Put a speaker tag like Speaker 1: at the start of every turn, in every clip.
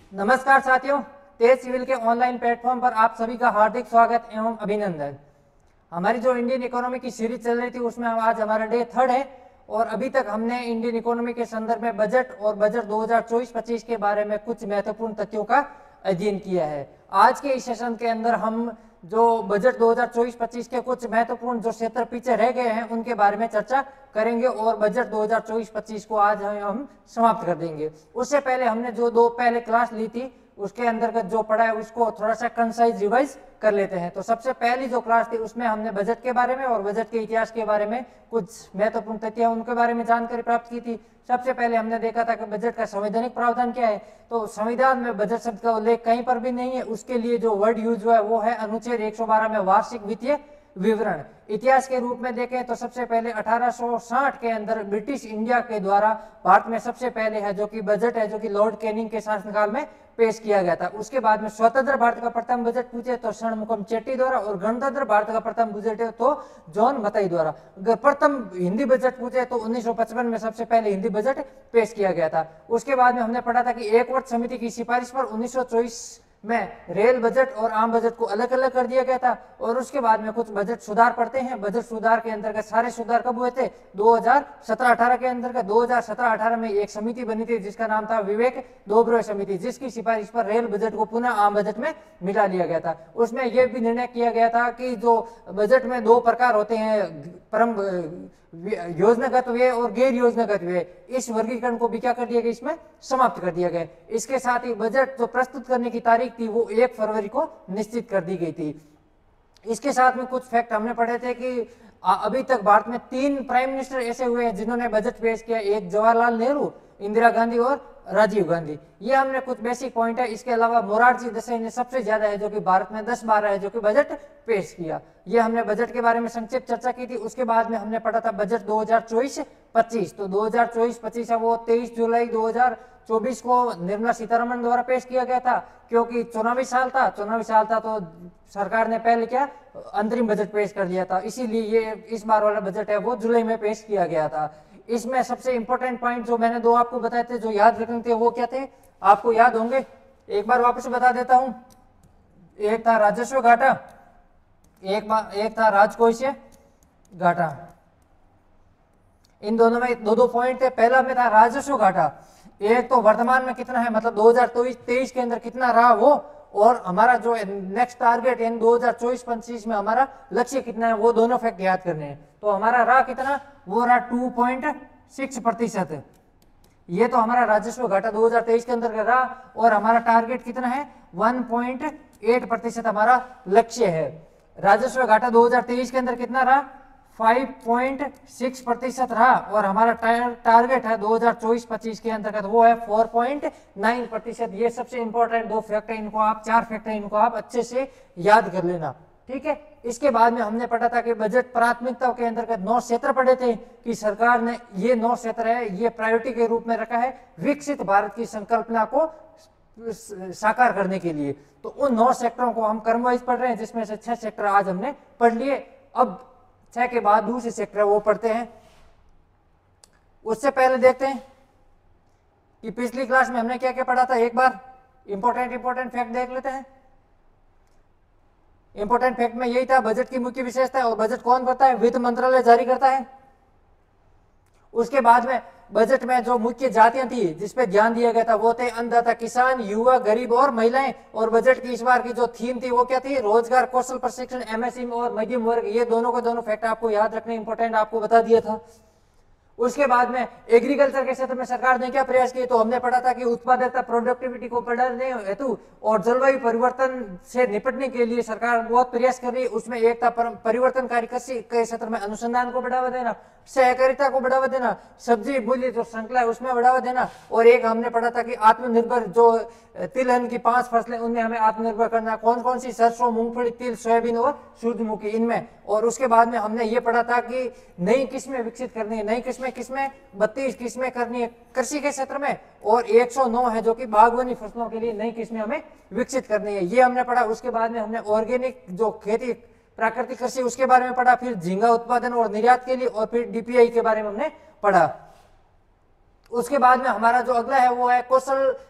Speaker 1: नमस्कार साथियों, तेज सिविल के ऑनलाइन प्लेटफॉर्म पर आप सभी का हार्दिक स्वागत एवं अभिनंदन। हमारी जो इंडियन इकोनॉमी की सीरीज चल रही थी उसमें आज हमारा डे 3 है और अभी तक हमने इंडियन इकोनॉमी के संदर्भ में बजट और बजट 2024-25 के बारे में कुछ महत्वपूर्ण तथ्यों का अध्ययन किया है। आज के इस सेशन के अंदर हम जो बजट 2024-25 के कुछ महत्वपूर्ण जो क्षेत्र पीछे रह गए हैं उनके बारे में चर्चा करेंगे और बजट 2024-25 को आज हम समाप्त कर देंगे। उससे पहले हमने जो दो पहले क्लास ली थी उसके अंतर्गत जो पढ़ा है उसको थोड़ा सा कंसाइज रिवाइज कर लेते हैं। तो सबसे पहली जो क्लास थी उसमें हमने बजट के बारे में और बजट के इतिहास के बारे में कुछ महत्वपूर्ण तथ्य उनके बारे में जानकारी प्राप्त की थी। सबसे पहले हमने देखा था कि बजट का संवैधानिक प्रावधान क्या है। तो संविधान में बजट शब्द का उल्लेख कहीं पर भी नहीं है। उसके लिए जो वर्ड यूज हुआ है वो है अनुच्छेद 112 में वार्षिक वित्तीय विवरण। इतिहास के रूप में देखें तो सबसे पहले 1860 के अंदर ब्रिटिश इंडिया के द्वारा भारत में सबसे पहले है जो कि बजट है जो कि लॉर्ड कैनिंग के शासनकाल में पेश किया गया था। उसके बाद में स्वतंत्र भारत का प्रथम बजट पूछे तो षणमुखम चेट्टी द्वारा और गणतंत्र भारत का प्रथम बजट है तो जॉन मथाई द्वारा। अगर प्रथम हिंदी बजट पूछे तो 1955 में सबसे पहले हिंदी बजट पेश किया गया था। उसके बाद में हमने पढ़ा था कि एक वर्ष समिति की सिफारिश पर 1924 में रेल बजट और आम बजट को अलग अलग कर दिया गया था। और उसके बाद में कुछ बजट सुधार पढ़ते हैं। बजट सुधार के अंतर्गत सारे सुधार कब हुए थे? 2017-18 के अंतर्गत 2017-18 में एक समिति बनी थी जिसका नाम था विवेक दोब्रोय समिति, जिसकी सिफारिश पर रेल बजट को पुनः आम बजट में मिला लिया गया था। उसमें यह भी निर्णय किया गया था कि जो बजट में दो प्रकार होते हैं, परम योजनागत व्यय और गैर योजनागत व्यय, इस वर्गीकरण को भी क्या कर दिया गया, इसमें समाप्त कर दिया गया। इसके साथ ही बजट जो प्रस्तुत करने की तारीख थी वो 1 फरवरी को निश्चित कर दी गई थी। इसके साथ में कुछ फैक्ट हमने पढ़े थे कि अभी तक भारत में 3 प्राइम मिनिस्टर ऐसे हुए हैं जिन्होंने बजट पेश किया, एक जवाहरलाल नेहरू, इंदिरा गांधी और राजीव गांधी। ये हमने कुछ बेसिक पॉइंट है। इसके अलावा मोरारजी देसाई ने सबसे ज्यादा है जो कि भारत में 10 बार है जो कि बजट पेश किया। ये हमने बजट के बारे में संक्षिप्त चर्चा की थी। उसके बाद में हमने पढ़ा था बजट 2024-25। तो 2024-25 है वो 23 जुलाई 2024 को निर्मला सीतारमण द्वारा पेश किया गया था, क्योंकि चुनावी साल था तो सरकार ने पहले क्या अंतरिम बजट पेश कर दिया था, इसीलिए ये इस बार वाला बजट है वो जुलाई में पेश किया गया था। इसमें सबसे इंपॉर्टेंट पॉइंट जो मैंने दो आपको बताए थे जो याद रखने थे वो क्या थे, आपको याद होंगे, एक बार वापस बता देता हूं। एक था राजस्व घाटा, एक था राजकोषीय घाटा। इन दोनों में दो पॉइंट थे। पहला में था राजस्व घाटा, एक तो वर्तमान में कितना है, मतलब 2023 के अंदर कितना रहा वो, और हमारा जो नेक्स्ट टारगेट यानी 2024-25 में हमारा लक्ष्य कितना है, वो दोनों फैक्ट याद करने हैं। तो हमारा रहा कितना, वो रहा 2.6%। ये तो हमारा राजस्व घाटा 2023 के अंदर रहा, और हमारा टारगेट कितना है 1.8% हमारा लक्ष्य है। राजस्व घाटा 2023 के अंदर कितना रहा, 5.6% रहा, और हमारा टारगेट है 2024-25 के अंतर्गत वो है 4.9%। ये सबसे इंपॉर्टेंट दो फैक्ट है, इनको आप 4 फैक्ट है, इनको आप अच्छे से याद कर लेना, ठीक है। इसके बाद में हमने पढ़ा था कि बजट प्राथमिकताओं के अंतर्गत 9 क्षेत्र पढ़े थे कि सरकार ने ये 9 क्षेत्र है ये प्रायोरिटी के रूप में रखा है विकसित भारत की संकल्पना को साकार करने के लिए। तो उन 9 सेक्टरों को हम क्रमवाइज पढ़ रहे हैं, जिसमें से 6 सेक्टर आज हमने पढ़ लिए। अब 6 के बाद दूसरे सेक्टर वो पढ़ते हैं। उससे पहले देखते हैं कि पिछली क्लास में हमने क्या क्या पढ़ा था। एक बार इंपॉर्टेंट फैक्ट देख लेते हैं। इंपॉर्टेंट फैक्ट में यही था बजट की मुख्य विशेषता है, और बजट कौन करता है, वित्त मंत्रालय जारी करता है। उसके बाद में बजट में जो मुख्य जातियां थी जिसपे ध्यान दिया गया था वो थे अन्नदाता किसान, युवा, गरीब और महिलाएं। और बजट की इस बार की जो थीम थी वो क्या थी, रोजगार, कौशल प्रशिक्षण, एमएसएमई और मध्यम वर्ग। ये दोनों को दोनों फैक्ट आपको याद रखने इंपॉर्टेंट, आपको बता दिया था। उसके बाद में एग्रीकल्चर के क्षेत्र में सरकार ने क्या प्रयास किए, तो हमने पढ़ा था कि उत्पादकता, प्रोडक्टिविटी को बढ़ाने हेतु और जलवायु परिवर्तन से निपटने के लिए सरकार बहुत प्रयास कर रही है। उसमें एक था परिवर्तनकारी कृषि के क्षेत्र में अनुसंधान को बढ़ावा देना, सहकारिता को बढ़ावा देना, सब्जी मूल्य जो श्रृंखला है उसमें बढ़ावा देना, और एक हमने पढ़ा था कि आत्मनिर्भर जो तिलहन की 5 फसलें उनमें हमें आत्मनिर्भर करना, कौन कौन सी, सरसों, मूंगफली, तिल, सोयाबीन और सूरजमुखी, इनमें। और उसके बाद में हमने ये पढ़ा था कि नई किस्में विकसित करनी है, नई किस्में 32 किस्में करनी है कृषि के क्षेत्र में, और 109 है जो कि बागवानी फसलों के लिए नई किस्में हमें विकसित करनी है, ये हमने पढ़ा। उसके बाद में हमने ऑर्गेनिक जो खेती, प्राकृतिक कृषि, उसके बारे में पढ़ा। फिर झींगा उत्पादन और निर्यात के लिए, और फिर डीपीआई के बारे में हमने पढ़ा। उसके बाद में हमारा जो अगला है वो है कौशल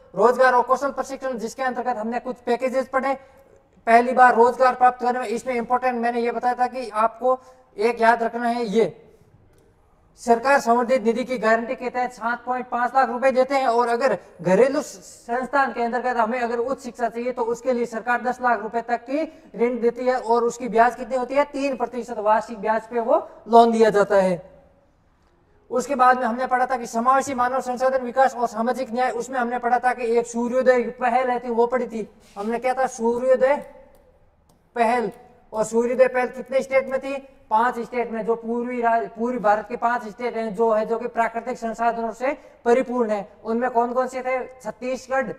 Speaker 1: रोजगार और कौशल प्रशिक्षण, जिसके अंतर्गत हमने कुछ पैकेजेस पढ़े। पहली बार रोजगार प्राप्त करने में इसमें इंपॉर्टेंट मैंने ये बताया था कि आपको एक याद रखना है, ये सरकार संवर्धित निधि की गारंटी के तहत 7.5 लाख रुपए देते हैं, और अगर घरेलू संस्थान के अंतर्गत हमें अगर उच्च शिक्षा चाहिए तो उसके लिए सरकार 10 लाख रुपए तक की ऋण देती है, और उसकी ब्याज कितनी होती है, 3% वार्षिक ब्याज पे वो लोन दिया जाता है। उसके बाद में हमने पढ़ा था कि समावेशी मानव संसाधन विकास और सामाजिक न्याय, उसमें हमने पढ़ा था कि एक सूर्योदय पहल है थी, वो पढ़ी थी हमने, क्या था, सूर्योदय पहल। और सूर्योदय पहल कितने स्टेट में थी, 5 स्टेट में, जो पूरी भारत के 5 स्टेट हैं जो कि प्राकृतिक संसाधनों से परिपूर्ण है। उनमें कौन कौन से थे, छत्तीसगढ़,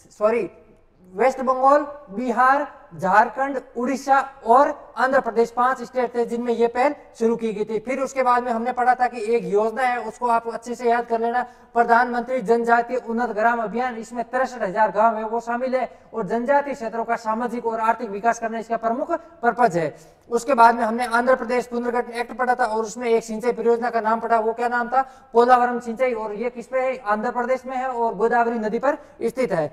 Speaker 1: वेस्ट बंगाल, बिहार, झारखंड, उड़ीसा और आंध्र प्रदेश, 5 स्टेट थे जिनमें यह पहल शुरू की गई थी। फिर उसके बाद में हमने पढ़ा था कि एक योजना है, उसको आप अच्छे से याद कर लेना, प्रधानमंत्री जनजातीय उन्नत ग्राम अभियान। इसमें 63,000 गांव है वो शामिल है, और जनजातीय क्षेत्रों का सामाजिक और आर्थिक विकास करना इसका प्रमुख पर्पज है। उसके बाद में हमने आंध्र प्रदेश पुनर्गठन एक्ट पढ़ा था, और उसमें एक सिंचाई परियोजना का नाम पढ़ा, वो क्या नाम था, पोलावरम सिंचाई, और ये किस पे है, आंध्र प्रदेश में है और गोदावरी नदी पर स्थित है।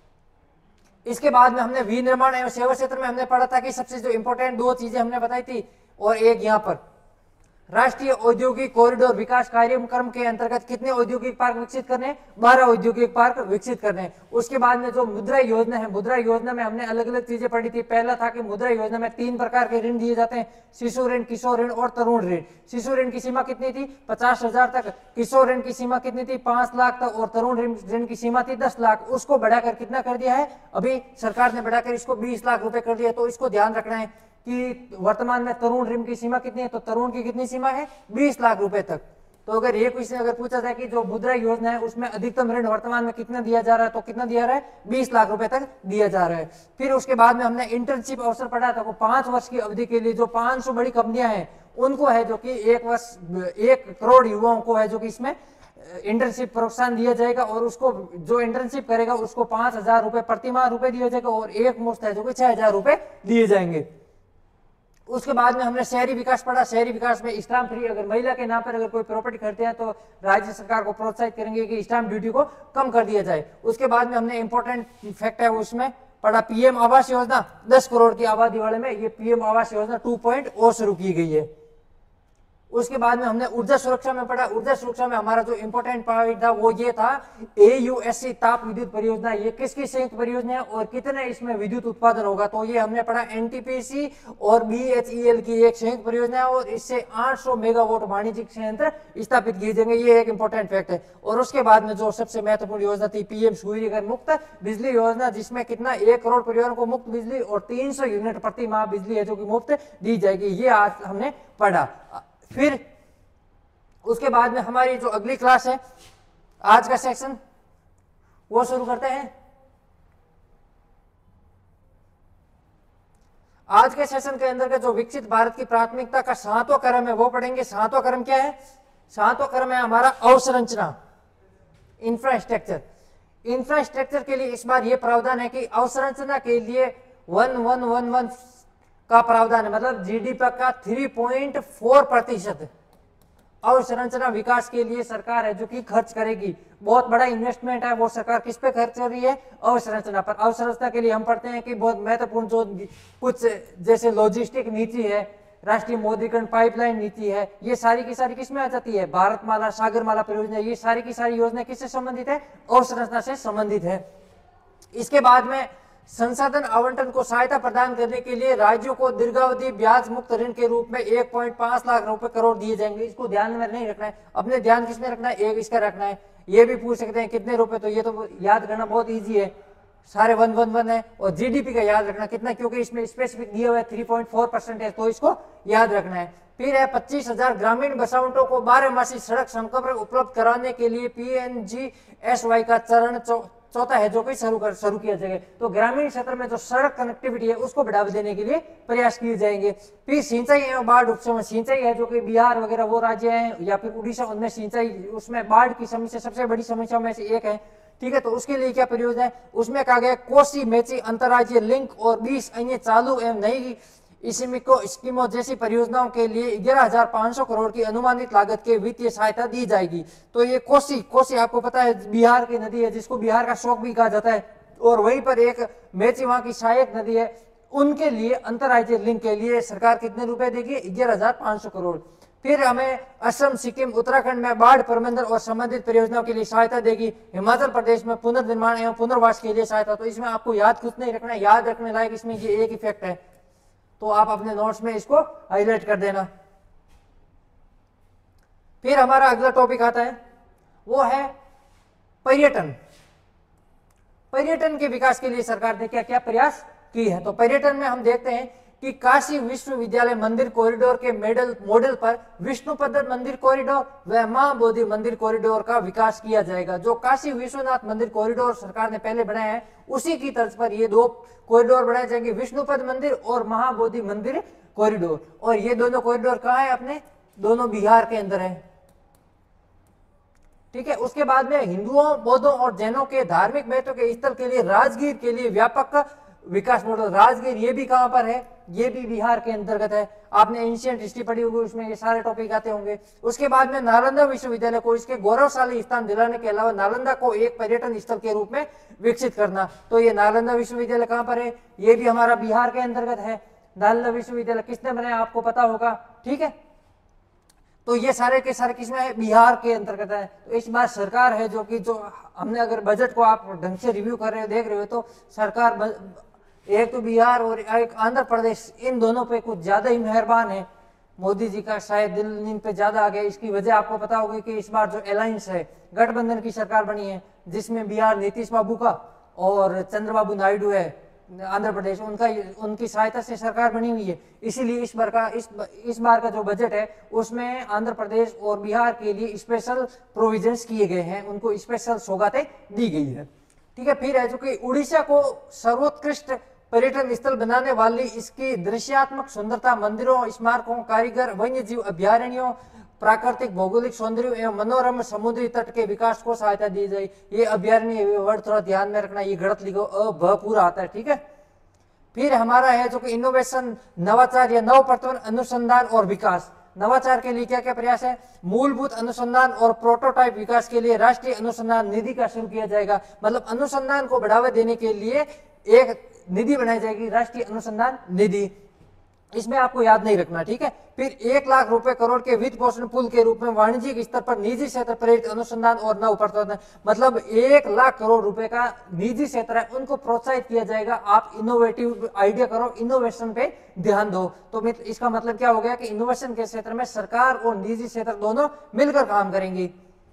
Speaker 1: इसके बाद में हमने विनिर्माण एवं सेवा क्षेत्र में हमने पढ़ा था कि सबसे जो इंपॉर्टेंट 2 चीजें हमने बताई थी, और एक यहाँ पर राष्ट्रीय औद्योगिक कॉरिडोर विकास कार्यक्रम के अंतर्गत कितने औद्योगिक पार्क विकसित करने, 12 औद्योगिक पार्क विकसित करने। उसके बाद में जो मुद्रा योजना है, मुद्रा योजना में हमने अलग अलग चीजें पढ़ी थी। पहला था कि मुद्रा योजना में 3 प्रकार के ऋण दिए जाते हैं, शिशु ऋण, किशोर ऋण और तरुण ऋण। शिशु ऋण की सीमा कितनी थी, 50,000 तक, किशोर ऋण की सीमा कितनी थी, 5 लाख तक, और तरुण ऋण की सीमा थी 10 लाख। उसको बढ़ाकर कितना कर दिया है, अभी सरकार ने बढ़ाकर इसको 20 लाख रुपए कर दिया। तो इसको ध्यान रखना है कि वर्तमान में तरुण ऋण की सीमा कितनी है, तो तरुण की कितनी सीमा है, 20 लाख रुपए तक। तो अगर ये क्वेश्चन अगर पूछा जाए कि जो मुद्रा योजना है उसमें अधिकतम ऋण वर्तमान में कितना दिया जा रहा है, तो कितना दिया रहा है, 20 लाख रुपए तक दिया जा रहा है। फिर उसके बाद में हमने इंटर्नशिप अवसर पढ़ा था, 5 वर्ष की अवधि के लिए जो 500 बड़ी कंपनियां हैं उनको है, जो कि 1 करोड़ युवाओं को है जो कि इसमें इंटर्नशिप प्रोत्साहन दिया जाएगा, और उसको जो इंटर्नशिप करेगा उसको 5,000 रुपए प्रतिमाह रुपए दिया जाएगा, और एक मुश्त है जो कि 6,000 रुपए दिए जाएंगे। उसके बाद में हमने शहरी विकास पढ़ा। शहरी विकास में स्टाम्प फ्री, अगर महिला के नाम पर अगर कोई प्रॉपर्टी खरीदते हैं तो राज्य सरकार को प्रोत्साहित करेंगे कि स्टाम्प ड्यूटी को कम कर दिया जाए। उसके बाद में हमने इंपॉर्टेंट फैक्ट है उसमें पढ़ा, पीएम आवास योजना, 10 करोड़ की आबादी वाले में ये पीएम आवास योजना 2.0 शुरू की गई है। उसके बाद में हमने ऊर्जा सुरक्षा में पढ़ा। ऊर्जा सुरक्षा में हमारा जो इंपॉर्टेंट पॉइंट था वो ये था, AUSC ताप विद्युत परियोजना, ये किसकी संयुक्त परियोजना है और कितने इसमें विद्युत उत्पादन होगा, तो ये हमने पढ़ा NTPC और BHEL की एक संयुक्त परियोजना है, और इससे 800 मेगावाट वाणिज्यिक संयंत्र स्थापित किए जाएंगे। ये एक इंपॉर्टेंट फैक्ट है। और उसके बाद में जो सबसे महत्वपूर्ण योजना थी PM सूर्यघर मुक्त बिजली योजना, जिसमें कितना 1 करोड़ परिवारों को मुफ्त बिजली और 300 यूनिट प्रति माह बिजली है जो कि मुफ्त दी जाएगी। ये आज हमने पढ़ा। फिर उसके बाद में हमारी जो अगली क्लास है, आज का सेक्शन वो शुरू करते हैं। आज के सेशन के अंदर जो विकसित भारत की प्राथमिकता का 7वां क्रम है वो पढ़ेंगे। 7वां क्रम क्या है? 7वां क्रम है हमारा अवसंरचना, इंफ्रास्ट्रक्चर। इंफ्रास्ट्रक्चर के लिए इस बार ये प्रावधान है कि अवसंरचना के लिए 1111 का प्रावधान है, मतलब GDP का 3.4% अवसंरचना विकास के लिए सरकार है जो कि खर्च करेगी। बहुत बड़ा इन्वेस्टमेंट है, वो सरकार किस पे खर्च कर रही है? अवसंरचना पर। अवसंरचना के लिए हम पढ़ते हैं कि बहुत महत्वपूर्ण जो कुछ जैसे लॉजिस्टिक नीति है, राष्ट्रीय मौद्रिकरण पाइपलाइन नीति है, ये सारी की सारी किसमें आ जाती है? भारतमाला, सागरमाला परियोजना, ये सारी की सारी योजना किससे संबंधित है? अवसंरचना से संबंधित है। इसके बाद में संसाधन आवंटन को सहायता प्रदान करने के लिए राज्यों को दीर्घावधि ब्याज मुक्त ऋण के रूप में 1.5 लाख रुपए करोड़ दिए जाएंगे। इसको ध्यान में नहीं रखना है, अपने ध्यान किसमें रखना है? एक इसका रखना है। ये भी पूछ सकते हैं कितने रुपए, तो ये तो याद करना बहुत इजी है, सारे 111 है। और GDP का याद रखना कितना, क्योंकि इसमें स्पेसिफिक दिया हुआ है 3.4% है, तो इसको याद रखना है। फिर है 25,000 ग्रामीण बसावटों को 12 सड़क संपर्क उपलब्ध कराने के लिए PNGSY का चरण चौथा है जो कि शुरू किया जाएगा। तो ग्रामीण क्षेत्र में जो सड़क कनेक्टिविटी है उसको बढ़ावा देने के लिए प्रयास किए जाएंगे। फिर सिंचाई एवं बाढ़ उपशमन, सिंचाई है जो कि बिहार वगैरह वो राज्य हैं या फिर उड़ीसा, उनमें सिंचाई, उसमें बाढ़ की समस्या सबसे बड़ी समस्या में से एक है। ठीक है, तो उसके लिए क्या परियोजना है? उसमें कहा गया कोसी मेची अंतर्राज्यीय लिंक और 20 अन्य चालू एवं नई इसिमिको स्कीमों जैसी परियोजनाओं के लिए 11,500 करोड़ की अनुमानित लागत के वित्तीय सहायता दी जाएगी। तो ये कोसी कोसी आपको पता है बिहार की नदी है, जिसको बिहार का शोक भी कहा जाता है, और वहीं पर एक मेची वहां की सहायक नदी है, उनके लिए अंतरराज्यीय लिंक के लिए सरकार कितने रुपए देगी? 11,500 करोड़। फिर हमें असम, सिक्किम, उत्तराखंड में बाढ़ प्रबंधन और संबंधित परियोजनाओं के लिए सहायता देगी। हिमाचल प्रदेश में पुनर्निर्माण एवं पुनर्वास के लिए सहायता। तो इसमें आपको याद कुछ नहीं रखना है, याद रखने लायक इसमें ये एक इफेक्ट है, तो आप अपने नोट्स में इसको हाईलाइट कर देना। फिर हमारा अगला टॉपिक आता है, वो है पर्यटन। पर्यटन के विकास के लिए सरकार ने क्या क्या प्रयास की है? तो पर्यटन में हम देखते हैं कि काशी विश्वविद्यालय मंदिर कॉरिडोर के मॉडल पर विष्णुपद मंदिर कॉरिडोर व महाबोधि मंदिर कॉरिडोर का विकास किया जाएगा। जो काशी विश्वनाथ मंदिर कॉरिडोर सरकार ने पहले बनाया है, उसी की तर्ज पर ये दो कॉरिडोर बनाए जाएंगे, विष्णुपद मंदिर और महाबोधि मंदिर कॉरिडोर। और ये दोनों कॉरिडोर कहाँ है? अपने दोनों बिहार के अंदर है। ठीक है। उसके बाद में हिंदुओं, बौद्धों और जैनों के धार्मिक महत्व के स्थल के लिए राजगीर के लिए व्यापक विकास मॉडल। राजगीर ये भी कहां पर है? ये भी बिहार के अंतर्गत है। आपने एंशिएंट हिस्ट्री पढ़ी होगी, उसमें ये सारे टॉपिक आते होंगे। उसके बाद में नालंदा विश्वविद्यालय को इसके गौरवशाली स्थान दिलाने के अलावा नालंदा को एक पर्यटन स्थल के रूप में विकसित करना। तो ये नालंदा विश्वविद्यालय कहां पर है? ये भी हमारा बिहार के अंतर्गत है। नालंदा विश्वविद्यालय किसने बनाया आपको पता होगा। ठीक है, तो ये सारे के सारे किसमें है? बिहार के अंतर्गत है। तो इस बार सरकार है जो हमने अगर बजट को आप ढंग से रिव्यू कर रहे हो, देख रहे हो, तो सरकार एक तो बिहार और एक आंध्र प्रदेश, इन दोनों पे कुछ ज्यादा ही मेहरबान है। मोदी जी का शायद दिल इन पे ज्यादा आ गया। इसकी वजह आपको पता होगी कि इस बार जो अलायंस है, गठबंधन की सरकार बनी है, जिसमें बिहार नीतीश बाबू का और चंद्रबाबू नायडू है आंध्र प्रदेश, उनकी सहायता से सरकार बनी हुई है। इसीलिए इस बार का जो बजट है उसमें आंध्र प्रदेश और बिहार के लिए स्पेशल प्रोविजंस किए गए हैं, उनको स्पेशल सौगातें दी गई है। ठीक है। फिर है जो कि उड़ीसा को सर्वोत्कृष्ट पर्यटन स्थल बनाने वाली इसकी दृश्यात्मक सुंदरता, मंदिरों, स्मारकों, कारीगर, वन्य जीव अभ्यारण्यों, प्राकृतिक भौगोलिक सौंदर्य एवं मनोरम समुद्री तट के विकास को सहायता दी जाए। ये अभ्यारण्य वर्ड थोड़ा ध्यान में रखना, ये गलत लिखो, भ पूरा आता है। ठीक है। फिर हमारा है जो कि इनोवेशन, नवाचार या नवप्रवर्तन, अनुसंधान और विकास। नवाचार के लिए क्या क्या प्रयास है? मूलभूत अनुसंधान और प्रोटोटाइप विकास के लिए राष्ट्रीय अनुसंधान निधि का शुरू किया जाएगा। मतलब अनुसंधान को बढ़ावा देने के लिए एक निधि बनाई जाएगी, राष्ट्रीय अनुसंधान निधि। इसमें आपको याद नहीं रखना। ठीक है। फिर 1 लाख रुपए करोड़ के वित्त पोषण पुल के रूप में वाणिज्यिक स्तर पर निजी क्षेत्र प्रेरित अनुसंधान और नवप्रवर्तन, मतलब 1 लाख करोड़ रुपए का निजी क्षेत्र है, उनको प्रोत्साहित किया जाएगा। आप इनोवेटिव आइडिया करो, इनोवेशन पे ध्यान दो। तो इसका मतलब क्या हो गया कि इनोवेशन के क्षेत्र में सरकार और निजी क्षेत्र दोनों मिलकर काम करेंगी।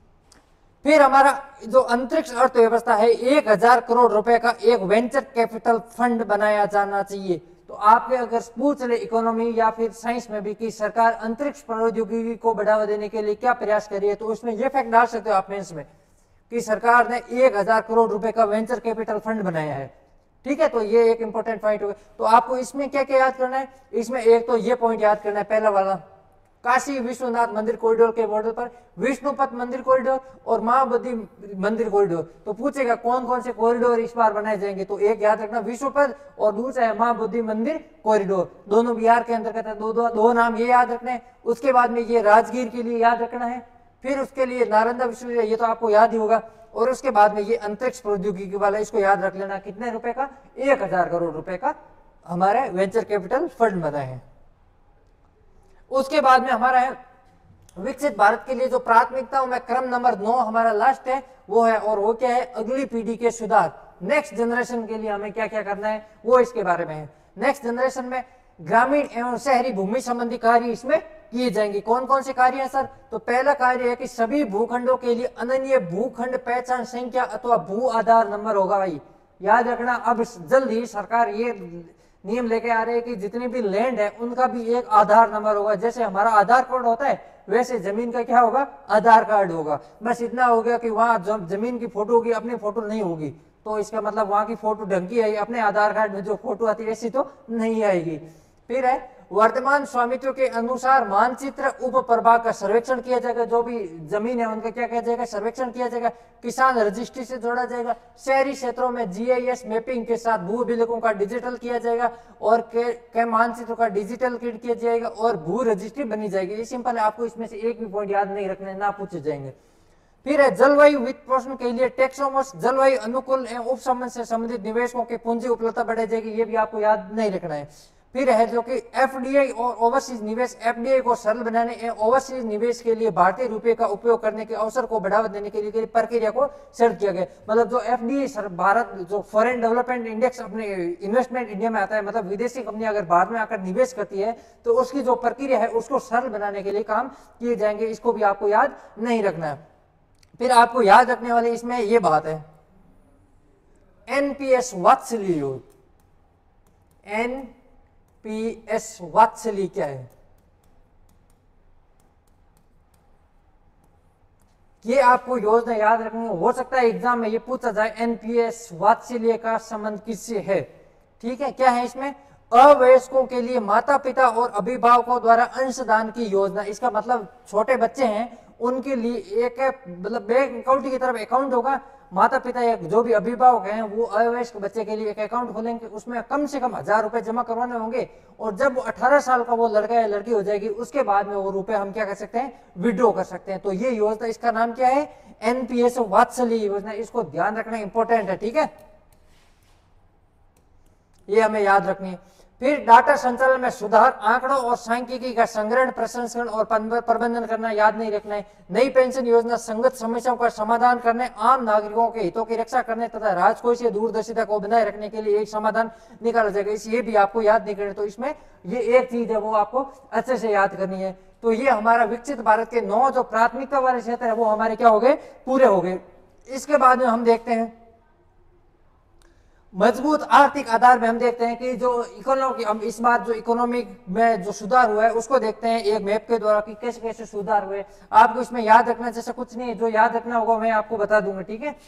Speaker 1: फिर हमारा जो अंतरिक्ष अर्थव्यवस्था है, 1,000 करोड़ रुपए का एक वेंचर कैपिटल फंड बनाया जाना चाहिए। तो आपके अगर पूछ ले इकोनॉमी या फिर साइंस में भी कि सरकार अंतरिक्ष प्रौद्योगिकी को बढ़ावा देने के लिए क्या प्रयास कर रही है, तो उसमें ये फैक्ट डाल सकते हो आप मेंस में कि सरकार ने 1,000 करोड़ रुपए का वेंचर कैपिटल फंड बनाया है। ठीक है। तो ये एक इंपॉर्टेंट पॉइंट हो गया। तो आपको इसमें क्या क्या याद करना है? इसमें एक तो ये पॉइंट याद करना है, पहला वाला, काशी विश्वनाथ मंदिर कॉरिडोर के मॉडल पर विष्णुपद मंदिर कॉरिडोर और महाबोधि मंदिर कॉरिडोर। तो पूछेगा कौन कौन से कॉरिडोर इस बार बनाए जाएंगे, तो एक याद रखना विष्णुपद और दूसरा है महाबोधि मंदिर कॉरिडोर। दोनों बिहार के अंतर्गत है। दो नाम ये याद रखने हैं। उसके बाद में ये राजगीर के लिए याद रखना है। फिर उसके लिए नालंदा विश्वविद्यालय, ये तो आपको याद ही होगा। और उसके बाद में ये अंतरिक्ष प्रौद्योगिकी वाला, इसको याद रख लेना। कितने रुपए का? 1,000 करोड़ रुपए का हमारे वेंचर कैपिटल फंड बनाए हैं। उसके बाद में हमारा है विकसित भारत के लिए जो प्राथमिकताओं में क्रम नंबर 9 हमारा लास्ट है वो है, और वो क्या है? अगली पीढ़ी के सुधार। नेक्स्ट जनरेशन के लिए हमें क्या क्या करना है वो इसके बारे में है। नेक्स्ट जनरेशन में ग्रामीण एवं शहरी भूमि संबंधी कार्य इसमें किए जाएंगे। कौन कौन से कार्य हैं सर? तो पहला कार्य है कि सभी भूखंडों के लिए अनन्य भूखंड पहचान संख्या अथवा भू आधार नंबर होगा। भाई याद रखना, अब जल्द ही सरकार ये नियम लेके आ रहे हैं कि जितनी भी लैंड है उनका भी एक आधार नंबर होगा। जैसे हमारा आधार कार्ड होता है, वैसे जमीन का क्या होगा? आधार कार्ड होगा। बस इतना हो गया कि वहां जमीन की फोटो होगी, अपनी फोटो नहीं होगी। तो इसका मतलब वहां की फोटो ढंग की है, अपने आधार कार्ड में जो फोटो आती है ऐसी तो नहीं आएगी। फिर है वर्तमान स्वामित्व के अनुसार मानचित्र उप प्रभाग का सर्वेक्षण किया जाएगा, जो भी जमीन है उनका क्या किया जाएगा, सर्वेक्षण किया जाएगा। किसान रजिस्ट्री से जोड़ा जाएगा। शहरी क्षेत्रों में जीआईएस मैपिंग के साथ भू अभिलेखों का डिजिटल किया जाएगा और के मानचित्र का डिजिटल किया जाएगा और भू रजिस्ट्री बनी जाएगी। ये सिंपल है, आपको इसमें से एक भी पॉइंट याद नहीं रखना है, ना पूछे जाएंगे। फिर है जलवायु वित्त पोषण के लिए टैक्सोमस, जलवायु अनुकूल एवं उपशमन से संबंधित निवेशकों की पूंजी उपलब्धता बढ़ाई जाएगी, ये भी आपको याद नहीं रखना है। फिर है जो कि एफडीआई और ओवरसीज निवेश, एफडीआई को सरल बनाने एवं ओवरसीज निवेश के लिए भारतीय रुपए का उपयोग करने के अवसर को बढ़ावा देने के लिए प्रक्रिया को सरल किया गया। मतलब जो एफडीआई भारत जो फॉरेन डेवलपमेंट इंडेक्स अपने इन्वेस्टमेंट इंडिया में आता है, मतलब विदेशी कंपनी अगर भारत में आकर निवेश करती है तो उसकी जो प्रक्रिया है उसको सरल बनाने के लिए काम किए जाएंगे, इसको भी आपको याद नहीं रखना है। फिर आपको याद रखने वाली इसमें ये बात है, एनपीएस वात्सल्य योग। एनपीएस वात्सल्य क्या है, ये आपको योजना याद रखनी हो सकता है एग्जाम में ये पूछा जाए, एनपीएस वात्सल्य का संबंध किससे है। ठीक है, क्या है इसमें, अवयस्कों के लिए माता पिता और अभिभावकों द्वारा अंशदान की योजना। इसका मतलब छोटे बच्चे हैं उनके लिए एक मतलब बैंक अकाउंट की तरफ अकाउंट होगा, माता पिता या जो भी अभिभावक हैं वो अवयस्क बच्चे के लिए एक अकाउंट खोलेंगे, उसमें कम से कम 1000 रुपए जमा करवाने होंगे और जब 18 साल का वो लड़का या लड़की हो जाएगी उसके बाद में वो रुपए हम क्या कर सकते हैं, विड्रॉ कर सकते हैं। तो ये योजना, इसका नाम क्या है, एनपीएस वात्सल्य योजना। इसको ध्यान रखना इंपॉर्टेंट है। ठीक है, ये हमें याद रखनी है। फिर डाटा संचालन में सुधार, आंकड़ों और सांख्यिकी का संग्रहण, प्रसंस्करण और प्रबंधन करना याद नहीं रखना है। नई पेंशन योजना संगत समस्याओं का समाधान करने, आम नागरिकों के हितों की रक्षा करने तथा राजकोषीय दूरदर्शिता को बनाए रखने के लिए एक समाधान निकाला जाएगा। ये भी आपको याद नहीं करना, तो इसमें ये एक चीज है वो आपको अच्छे से याद करनी है। तो ये हमारा विकसित भारत के 9 जो प्राथमिकता वाले क्षेत्र है वो हमारे क्या हो गए, पूरे हो गए। इसके बाद में हम देखते हैं मजबूत आर्थिक आधार में हम देखते हैं कि जो इकोनॉमी, हम इस बार जो इकोनॉमिक में जो सुधार हुआ है उसको देखते हैं एक मैप के द्वारा कि कैसे कैसे सुधार हुए। आपको इसमें याद रखना जैसा कुछ नहीं, जो याद रखना होगा मैं आपको बता दूंगा। ठीक है,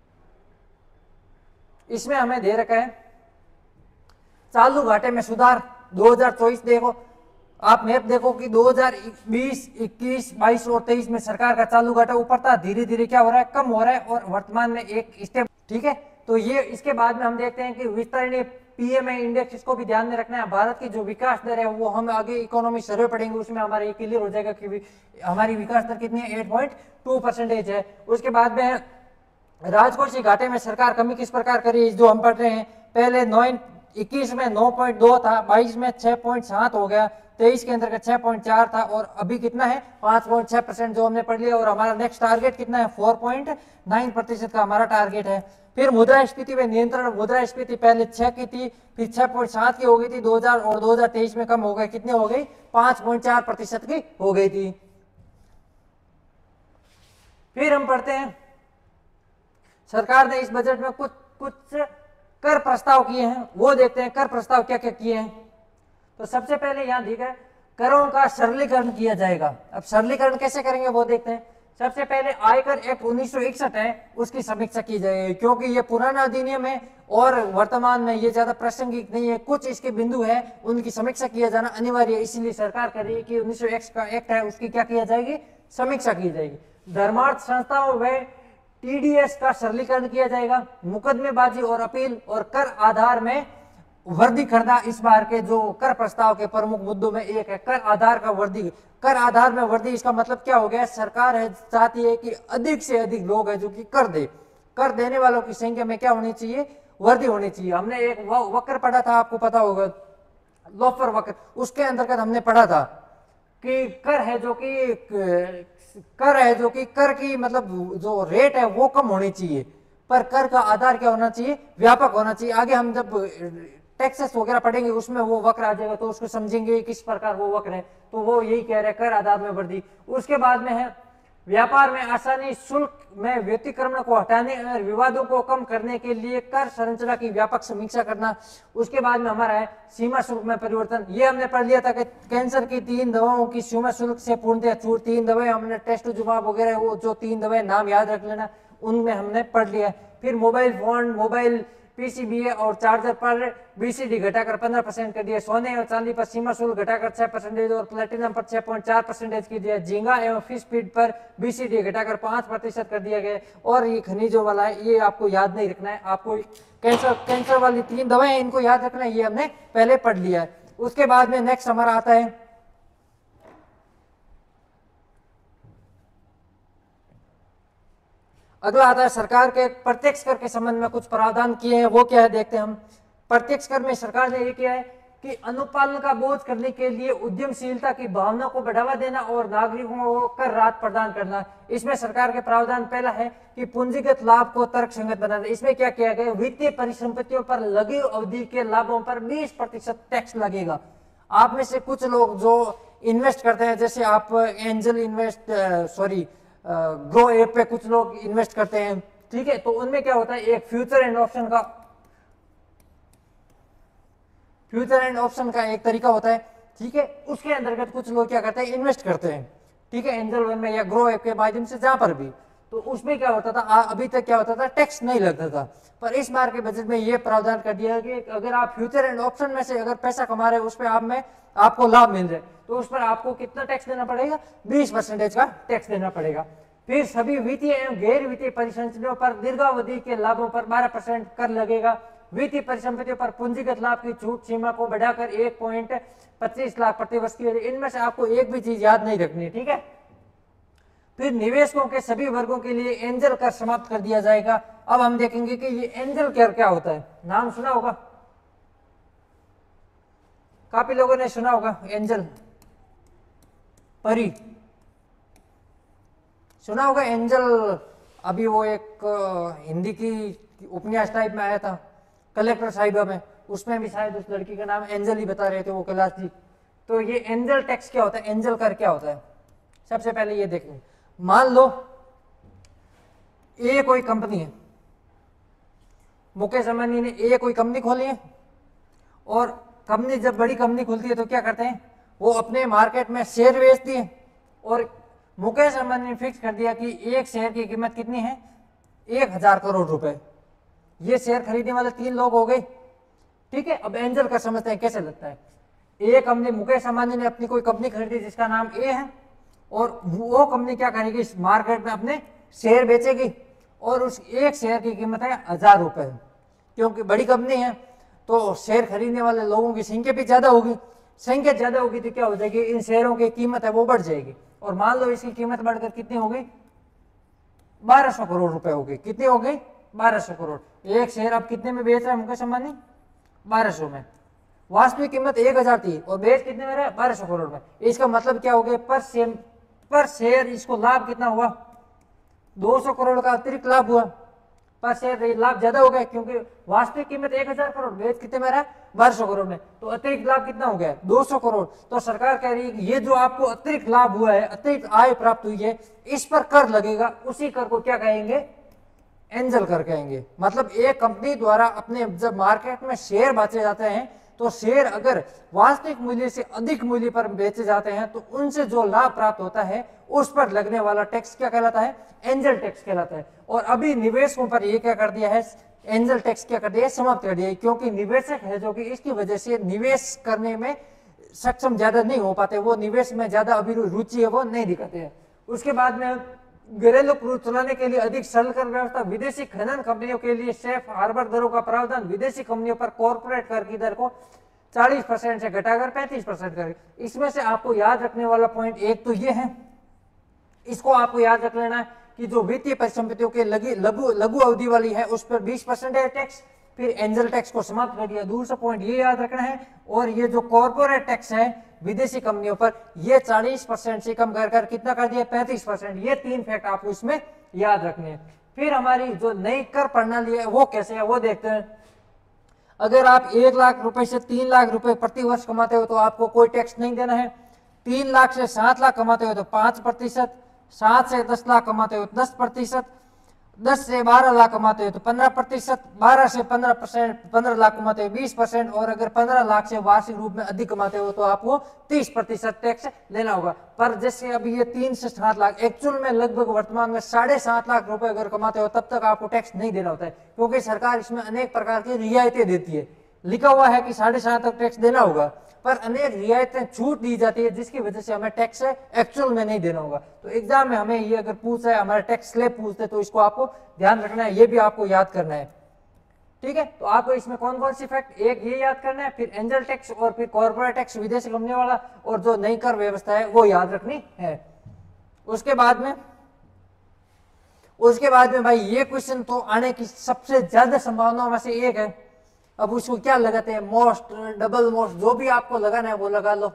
Speaker 1: इसमें हमें दे रखा है चालू घाटे में सुधार 2024। देखो आप मैप देखो कि 2020, 21, 22 और 23 में सरकार का चालू घाटा ऊपर था, धीरे धीरे क्या हो रहा है, कम हो रहा है और वर्तमान में एक स्टेप। ठीक है, तो ये इसके बाद में हम देखते हैं कि विस्तारणीय पीएमआई इंडेक्स, इसको भी ध्यान में रखना है। भारत की जो विकास दर है वो हम आगे इकोनॉमी सर्वे पढ़ेंगे, उसमें हमारा ये क्लियर हो जाएगा कि हमारी विकास दर कितनी है, 8.2% है। उसके बाद में राजकोषीय घाटे में सरकार कमी किस प्रकार करी, जो हम पढ़ रहे हैं। पहले 21 में 9.2 था, 22 में 6.7 हो गया, 23 के अंतर्गत 6.4 था और अभी कितना है 5.6% जो हमने पढ़ लिया। और हमारा नेक्स्ट टारगेट कितना है, 4.9% का हमारा टारगेट है। फिर मुद्रास्फीति में नियंत्रण, मुद्रास्फीति पहले 6 की थी, फिर 6.7 की हो गई थी 2000 और 2023 में कम हो गई, कितनी हो गई, 5.4% की हो गई थी। फिर हम पढ़ते हैं सरकार ने इस बजट में कुछ कर प्रस्ताव किए हैं, वो देखते हैं कर प्रस्ताव क्या क्या किए हैं। तो सबसे पहले यहां ठीक है, करों का सरलीकरण किया जाएगा। अब सरलीकरण कैसे करेंगे वो देखते हैं। सबसे पहले आयकर एक्ट 1961 है उसकी समीक्षा की जाएगी, क्योंकि ये पुराना अधिनियम है और वर्तमान में ये ज्यादा प्रासंगिक नहीं है। कुछ इसके बिंदु है उनकी समीक्षा किया जाना अनिवार्य है, इसीलिए सरकार कर रही है कि 1901 का एक्ट है उसकी क्या किया जाएगी, समीक्षा की जाएगी। धर्मार्थ संस्थाओं व टीडीएस का सरलीकरण किया जाएगा। मुकदमेबाजी और अपील और कर आधार में वृद्धि करना इस बार के जो कर प्रस्ताव के प्रमुख मुद्दों में एक है, कर आधार का वृद्धि। कर आधार में वृद्धि, इसका मतलब क्या हो गया, सरकार है चाहती है कि अधिक से अधिक लोग हैं जो कि कर दे, कर देने वालों की संख्या में क्या होनी चाहिए, वृद्धि होनी चाहिए। हमने एक वक्र पढ़ा था, आपको पता होगा, लोफर वक्र, उसके अंतर्गत हमने पढ़ा था कि कर है जो कि कर की मतलब जो रेट है वो कम होनी चाहिए, पर कर का आधार क्या होना चाहिए, व्यापक होना चाहिए। आगे हम जब टैक्सेस वगैरह पढ़ेंगे उसमें वो वक्र आ जाएगा तो उसको समझेंगे किस प्रकार वो वक्र है। तो वो यही कह रहे हैं कर आधार में वृद्धि। उसके बाद में है व्यापार में आसानी, शुल्क में व्यतिक्रमण को हटाने और विवादों को कम करने के लिए कर संरचना की व्यापक समीक्षा करना। उसके बाद में हमारा है सीमा शुल्क में परिवर्तन। ये हमने पढ़ लिया था कि कैंसर की 3 दवाओं की सीमा शुल्क से पूर्णतः छूट। 3 दवाएं हमने टेस्ट जुबाब वगैरह वो जो 3 दवाएं नाम याद रख लेना, उनमें हमने पढ़ लिया। फिर मोबाइल फोन, मोबाइल पीसीबीए और चार्जर पर बीसीडी घटाकर 15% कर दिया। सोने और चांदी पर सीमा शुल्क घटाकर 6% और प्लेटिनम पर 6.4% की दिया। झींगा एवं फिश फीड पर बीसीडी घटाकर 5% कर दिया गया। और ये खनिजों वाला है, ये आपको याद नहीं रखना है, आपको कैंसर वाली 3 दवाएं इनको याद रखना है, ये हमने पहले पढ़ लिया है। उसके बाद में नेक्स्ट हमारा आता है अगला आता है सरकार के प्रत्यक्ष कर के संबंध में कुछ प्रावधान किए हैं, वो क्या है देखते हैं हम। प्रत्यक्ष कर में सरकार ने ये किया है कि अनुपालन का बोझ करने के लिए उद्यमशीलता की भावना को बढ़ावा देना और नागरिकों को कर राहत प्रदान करना। इसमें सरकार के प्रावधान पहला है कि पूंजीगत लाभ को तर्कसंगत बनाना। इसमें क्या किया गया, वित्तीय परिसंपत्तियों पर लघु अवधि के लाभों पर 20% टैक्स लगेगा। आप में से कुछ लोग जो इन्वेस्ट करते हैं, जैसे आप एंजल इन्वेस्ट ग्रो ऐप पे कुछ लोग इन्वेस्ट करते हैं, ठीक है, तो उनमें क्या होता है, एक फ्यूचर एंड ऑप्शन का एक तरीका होता है, ठीक है। उसके अंतर्गत कुछ लोग क्या करते हैं, इन्वेस्ट करते हैं, ठीक है, एंजल वन में या ग्रो ऐप के माध्यम से, जहां पर भी। तो उसमें क्या होता था, अभी तक क्या होता था, टैक्स नहीं लगता था। पर इस बार के बजट में ये प्रावधान कर दिया कि अगर आप फ्यूचर एंड ऑप्शन में से अगर पैसा कमा रहे हैं, उस पर आपको लाभ मिल रहा है, तो उस पर आपको कितना टैक्स देना पड़ेगा, 20% का टैक्स देना पड़ेगा। फिर सभी वित्तीय एवं गैर वित्तीय परिसंपत्तियों पर दीर्घावधि के लाभों पर 12% कर लगेगा। वित्तीय परिसंपत्तियों पर पूंजीगत लाभ की छूट सीमा को बढ़ाकर 1.25 लाख प्रति वर्ष की। इनमें से आपको एक भी चीज याद नहीं रखनी है, ठीक है। फिर निवेशकों के सभी वर्गों के लिए एंजल कर समाप्त कर दिया जाएगा। अब हम देखेंगे कि ये एंजल कर क्या होता है, नाम सुना होगा, काफी लोगों ने सुना होगा, एंजल परी सुना होगा। एंजल अभी वो एक हिंदी की उपन्यास टाइप में आया था, कलेक्टर साहिबा में, उसमें भी शायद उस लड़की का नाम एंजल ही बता रहे थे वो कैलाश जी। तो ये एंजल टैक्स क्या होता है, एंजल कर क्या होता है, सबसे पहले ये देखेंगे। मान लो ये कोई कंपनी है, मुकेश अंबानी ने ये कोई कंपनी खोली है, और कंपनी जब बड़ी कंपनी खुलती है तो क्या करते हैं, वो अपने मार्केट में शेयर बेचती है। और मुकेश अंबानी ने फिक्स कर दिया कि एक शेयर की कीमत कितनी है, 1000 करोड़ रुपए। ये शेयर खरीदने वाले 3 लोग हो गए, ठीक है। अब एंजल का समझते हैं कैसे लगता है। एक कंपनी, मुकेश अंबानी ने अपनी कोई कंपनी खरीदी जिसका नाम ए है, और वो कंपनी क्या करेगी, इस मार्केट में अपने शेयर बेचेगी, और उस एक शेयर की कीमत है 1000 रुपए। क्योंकि बड़ी कंपनी है तो शेयर खरीदने वाले लोगों की संख्या भी ज्यादा होगी, संख्या ज्यादा होगी तो क्या हो जाएगी, इन शेयरों की कीमत है वो बढ़ जाएगी। और मान लो इसकी कीमत बढ़कर कितनी हो गई, 1200 करोड़ रुपए हो गई। कितनी हो गई, 1200 करोड़। एक शेयर अब कितने में बेच रहा है मुकेश अंबानी, 1200 में। वास्तविक कीमत 1000 थी और बेच कितने में रहा है, 1200 करोड़ में। इसका मतलब क्या हो गया, पर शेयर इसको लाभ कितना हुआ, 200 करोड़ का अतिरिक्त लाभ हुआ। पर शेयर लाभ ज्यादा हो गया, क्योंकि वास्तविक कीमत 1000 करोड़, बेच कितने में रहा, 1200 करोड़ में। तो अतिरिक्त लाभ कितना हो गया, 200 करोड़। तो सरकार कह रही है कि ये जो आपको अतिरिक्त लाभ हुआ है, अतिरिक्त आय प्राप्त हुई है, इस पर कर लगेगा। उसी कर को क्या कहेंगे, एंजल कर कहेंगे। मतलब एक कंपनी द्वारा अपने जब मार्केट में शेयर बेचे जाते हैं, तो शेयर अगर वास्तविक मूल्य से अधिक मूल्य पर बेचे जाते हैं, तो उनसे जो लाभ प्राप्त होता है उस पर लगने वाला टैक्स क्या कहलाता है, एंजल टैक्स कहलाता है। और अभी निवेशकों पर ये क्या कर दिया है, एंजल टैक्स क्या कर दिया है, समाप्त कर दिया है। क्योंकि निवेशक है जो कि इसकी वजह से निवेश करने में सक्षम ज्यादा नहीं हो पाते, वो निवेश में ज्यादा अभी रुचि है वो नहीं दिखाते हैं। उसके बाद में घरेलू क्रूज चलाने के लिए अधिक सरल कर व्यवस्था, विदेशी खनन कंपनियों के लिए सेफ हार्बर दरों का प्रावधान, विदेशी कंपनियों पर कॉर्पोरेट कर की दर को 40% से घटाकर 35% कर। इसमें से आपको याद रखने वाला पॉइंट एक तो ये है, इसको आपको याद रख लेना है कि जो वित्तीय परिसंपत्तियों के लघु अवधि वाली है उस पर 20% है टैक्स। फिर एंजल टैक्स को समाप्त कर दिया, दूसरा पॉइंट ये याद रखना है। और ये जो कॉर्पोरेट टैक्स है विदेशी कंपनियों पर, ये 40% से कम कर कितना कर दिया, 35%। ये 3 फैक्ट आपको इसमें याद रखने हैं। फिर हमारी जो नई कर प्रणाली है वो कैसे है वो देखते हैं। अगर आप 1 लाख रुपए से 3 लाख रुपए प्रति वर्ष कमाते हो तो आपको कोई टैक्स नहीं देना है। 3 लाख से 7 लाख कमाते हो तो 5%, 7 से 10 लाख कमाते हो 10%, 10 से 12 लाख कमाते हो तो 15%, 12 से 15%, 15 लाख कमाते हो 20%, और अगर 15 लाख से वार्षिक रूप में अधिक कमाते हो तो आपको 30% टैक्स देना होगा। पर जैसे अभी ये 3 से 7 लाख, एक्चुअल में लगभग वर्तमान में 7.5 लाख रुपए अगर कमाते हो तब तक आपको टैक्स नहीं देना होता है, क्योंकि सरकार इसमें अनेक प्रकार की रियायतें देती है। लिखा हुआ है कि 7.5 तक टैक्स देना होगा, पर अनेक रियायतें छूट दी जाती है जिसकी वजह से हमें टैक्स एक्चुअल में नहीं देना होगा। तो एग्जाम में हमें ये अगर पूछा है, हमारा टैक्स स्लैब पूछते तो इसको आपको ध्यान रखना है, ये भी आपको याद करना है। ठीक है, तो आपको इसमें कौन कौन सी फैक्ट, एक ये याद करना है, फिर एंजल टैक्स और फिर कॉर्पोरेट टैक्स विदेशी कंपनी वाला, और जो नई कर व्यवस्था है वो याद रखनी है। उसके बाद में भाई ये क्वेश्चन तो आने की सबसे ज्यादा संभावनाओं में से एक है। अब उसको क्या लगाते हैं, मोस्ट, डबल मोस्ट, जो भी आपको लगाना है वो लगा लो,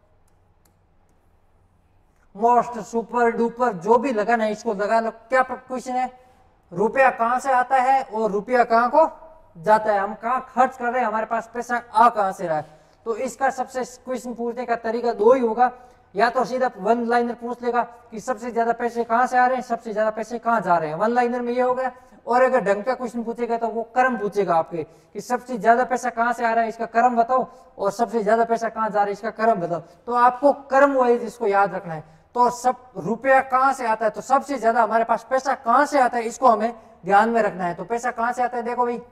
Speaker 1: मोस्ट, सुपर डुपर, जो भी लगाना है इसको लगा लो। क्या क्वेश्चन है, रुपया कहां से आता है और रुपया कहां को जाता है, हम कहां खर्च कर रहे हैं, हमारे पास पैसा आ कहां से रहा है। तो इसका सबसे क्वेश्चन पूछने का तरीका दो ही होगा, या तो सीधा वन लाइनर पूछ लेगा कि सबसे ज्यादा पैसे कहां से आ रहे हैं, सबसे ज्यादा पैसे कहां जा रहे हैं, वन लाइनर में ये हो गया। और अगर ढंग का क्वेश्चन पूछेगा तो वो क्रम पूछेगा आपके कि सबसे ज्यादा पैसा कहां से आ रहा है इसका क्रम बताओ, और सबसे ज्यादा पैसा कहां जा रहा है इसका क्रम बताओ। तो आपको क्रम वाइज इसको याद रखना है। तो सब रुपया कहां से आता है, तो सबसे ज्यादा हमारे पास पैसा कहां से आता है इसको हमें ध्यान में रखना है। तो पैसा कहां से आता है, देखो भाई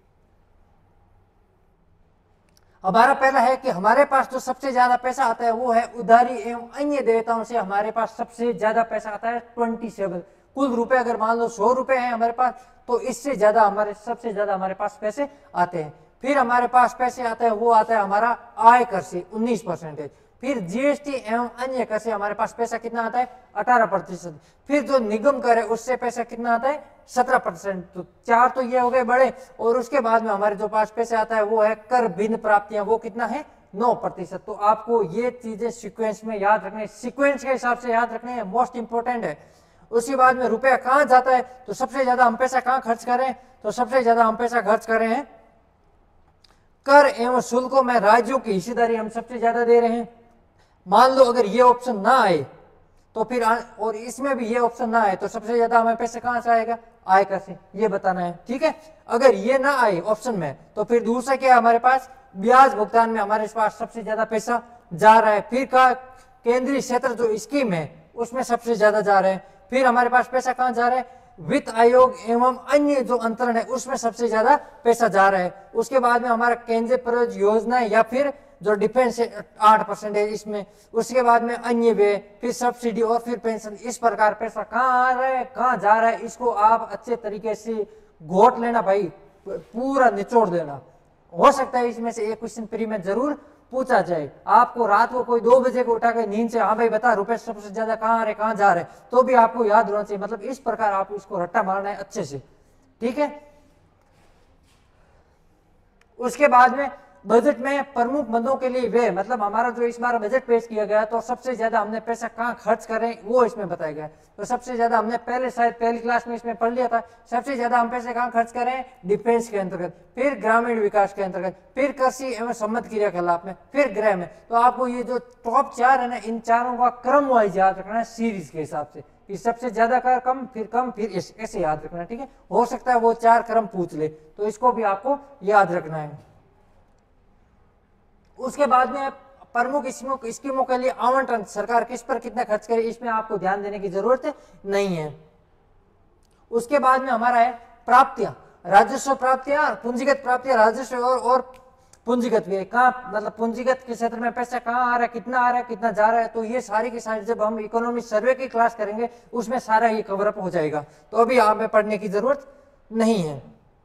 Speaker 1: हमारा पहला है कि हमारे पास जो सबसे ज्यादा पैसा आता है वो है उधारी एवं अन्य देयताओं से। हमारे पास सबसे ज्यादा पैसा आता है 27। कुल रुपए अगर मान लो 100 रुपए हैं हमारे पास, तो इससे ज्यादा सबसे ज्यादा हमारे पास पैसे आते हैं। फिर हमारे पास पैसे आते हैं, वो आता है हमारा आय कर से 19%। फिर जीएसटी एवं अन्य कर से हमारे पास पैसा कितना आता है, 18%। फिर जो निगम कर है उससे पैसा कितना आता है, 17%। तो 4 तो ये हो गए बड़े, और उसके बाद में हमारे जो पास पैसे आता है वो है कर भिन्न प्राप्तियां, वो कितना है, 9%। तो आपको ये चीजें सीक्वेंस में याद रखने, सीक्वेंस के हिसाब से याद रखने, मोस्ट इंपोर्टेंट है। उसके बाद में रुपया कहां जाता है, तो सबसे ज्यादा हम पैसा कहां खर्च कर रहे हैं, तो सबसे ज्यादा हम पैसा खर्च कर रहे हैं कर एवं शुल्कों में। राज्यों की हिस्सेदारी हम सबसे ज्यादा दे रहे हैं। मान लो अगर ये ऑप्शन ना आए तो फिर और इसमें भी ये ऑप्शन ना आए तो सबसे ज्यादा हमें पैसे कहां से आएगा, आयकर से, ये बताना है। ठीक है, अगर ये ना आए ऑप्शन में तो फिर दूसरा क्या है, हमारे पास ब्याज भुगतान में हमारे पास सबसे ज्यादा पैसा जा रहा है। फिर का केंद्रीय क्षेत्र जो स्कीम है उसमें सबसे ज्यादा जा रहे हैं। फिर हमारे पास पैसा कहां जा रहा है, वित्त आयोग एवं अन्य जो अंतरण है उसमें सबसे ज्यादा पैसा जा रहा है। उसके बाद में हमारा केंद्रीय प्रयोज योजना या फिर जो डिफेंस है 8% है इसमें। उसके बाद में अन्य व्यय, फिर सब्सिडी और फिर पेंशन। इस प्रकार पैसा कहाँ आ रहा है, कहाँ जा रहा है, इसको आप अच्छे तरीके से घोट लेना भाई, पूरा निचोड़ देना। हो सकता है इसमें से एक क्वेश्चन प्री में जरूर पूछा जाए। आपको रात को कोई 2 बजे को उठा के नींद से, हाँ भाई बता रुपए सबसे ज्यादा कहाँ आ रहे, कहाँ जा रहे, तो भी आपको याद होना चाहिए। मतलब इस प्रकार आप इसको रट्टा मारना है अच्छे से। ठीक है, उसके बाद में बजट में प्रमुख मदों के लिए वे, मतलब हमारा जो इस बार बजट पेश किया गया तो सबसे ज्यादा हमने पैसा कहाँ खर्च करें वो इसमें बताया गया। तो सबसे ज्यादा हमने पहले शायद पहली क्लास में इसमें पढ़ लिया था, सबसे ज्यादा हम पैसे कहाँ खर्च करें, डिफेंस के अंतर्गत, फिर ग्रामीण विकास के अंतर्गत, फिर कृषि एवं सम्मत क्रियाकलाप में, फिर गृह में। तो आपको ये जो टॉप 4 है ना, इन चारों का क्रम वाइज याद रखना है सीरीज के हिसाब से, कि सबसे ज्यादा का कम, फिर ऐसे याद रखना है। ठीक है, हो सकता है वो 4 क्रम पूछ ले, तो इसको भी आपको याद रखना है। उसके बाद में प्रमुख स्कीमों के लिए आवंटन, सरकार किस पर कितना खर्च करे, इसमें आपको ध्यान देने की जरूरत नहीं है। उसके बाद में हमारा है प्राप्तियां, राजस्व प्राप्तियां, पूंजीगत प्राप्तियां, राजस्व और पूंजीगत व्यय। कहाँ, मतलब पूंजीगत के क्षेत्र में पैसा कहाँ आ रहा है, कितना आ रहा है, कितना जा रहा है। तो ये सारी की सारी जब हम इकोनॉमिक सर्वे की क्लास करेंगे उसमें सारा ये कवरअप हो जाएगा, तो अभी हमें पढ़ने की जरूरत नहीं है।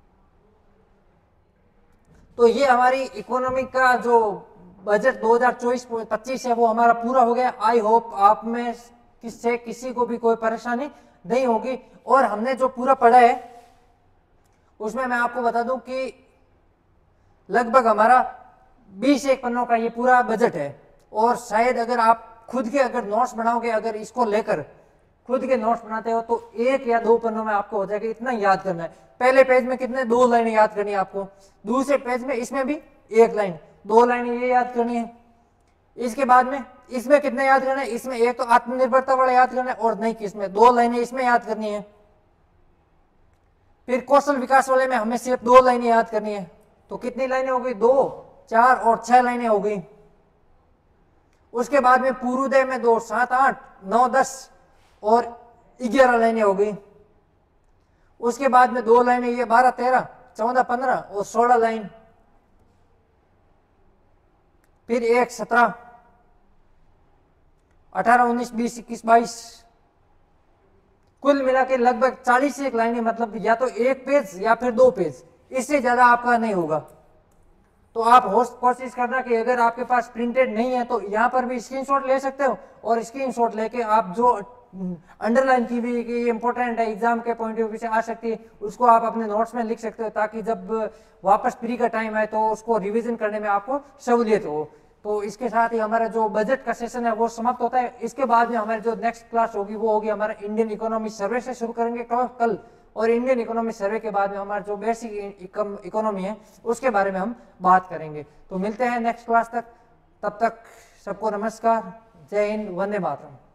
Speaker 1: तो ये हमारी इकोनॉमी का जो बजट 2024-25 है वो हमारा पूरा हो गया। आई होप आप में किसी को भी कोई परेशानी नहीं होगी। और हमने जो पूरा पढ़ा है उसमें मैं आपको बता दूं कि लगभग हमारा 20-1 पन्नों का ये पूरा बजट है। और शायद अगर आप खुद के अगर नोट्स बनाओगे, अगर इसको लेकर खुद के नोट्स बनाते हो तो 1 या 2 पन्नों में आपको हो जाएगा। इतना याद करना है, पहले पेज में कितने 2 लाइनें याद करनी है आपको, दूसरे पेज में इसमें भी 1 लाइन, 2 लाइनें ये याद करनी है। इसके बाद में इसमें कितने याद करना है, इसमें एक तो आत्मनिर्भरता वाला याद करना है, और नहीं कि इसमें 2 लाइनें इसमें याद करनी है। फिर कौशल विकास वाले में हमें सिर्फ 2 लाइनें याद करनी है, तो कितनी लाइनें हो गई, 2, 4 और 6 लाइनें हो गई। उसके बाद में पूर्वोदय में 2, 7, 8, 9, 10 और 11 लाइनें हो गई। उसके बाद में 2 लाइनें, ये 12, 13, 14, 15 और 16 लाइन। फिर 1, 17, 18, 19, 20, 21, 22, कुल मिला के लगभग 41 लाइनें, मतलब या तो 1 पेज या फिर 2 पेज, इससे ज्यादा आपका नहीं होगा। तो आप कोशिश करना कि अगर आपके पास प्रिंटेड नहीं है तो यहाँ पर भी स्क्रीनशॉट ले सकते हो, और स्क्रीनशॉट लेके आप जो अंडरलाइन की भी कि ये इंपॉर्टेंट है, एग्जाम के पॉइंट ऑफ व्यू से आ सकती है, उसको आप अपने नोट्स में लिख सकते हो, ताकि जब वापस प्री का टाइम आए तो उसको रिवीजन करने में आपको सहूलियत हो। तो इसके साथ ही हमारा जो बजट का सेशन है वो समाप्त होता है। इसके बाद में हमारी जो नेक्स्ट क्लास होगी वो होगी हमारा इंडियन इकोनॉमी सर्वे से शुरू करेंगे कल, और इंडियन इकोनॉमी सर्वे के बाद में हमारा जो बेसिक इकोनॉमी है उसके बारे में हम बात करेंगे। तो मिलते हैं नेक्स्ट क्लास तक, तब तक सबको नमस्कार, जय हिंद, वंदे मातरम।